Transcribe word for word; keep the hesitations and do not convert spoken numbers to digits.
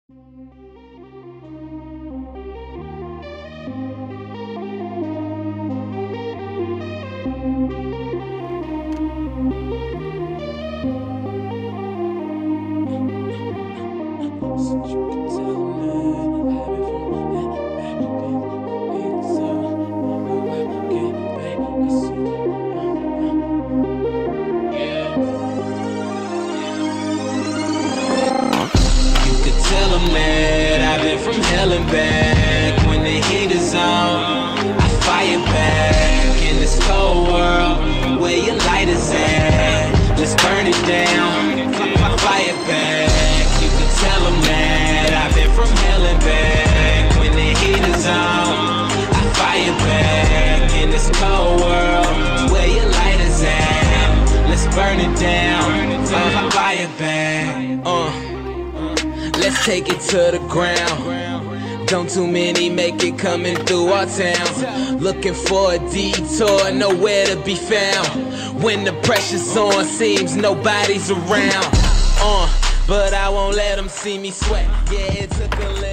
I've been from hell and back. When the heat is on, I fire back. In this cold world, where your light is at, let's burn it down, I fire back. You can tell them that I've been from hell and back. When the heat is on, I fire back. In this cold world, where your light is at, let's burn it down, I fire back. Uh. Let's take it to the ground. Don't too many make it coming through our town. Looking for a detour, nowhere to be found. When the pressure's on, seems nobody's around. Uh, but I won't let them see me sweat. Yeah, it took a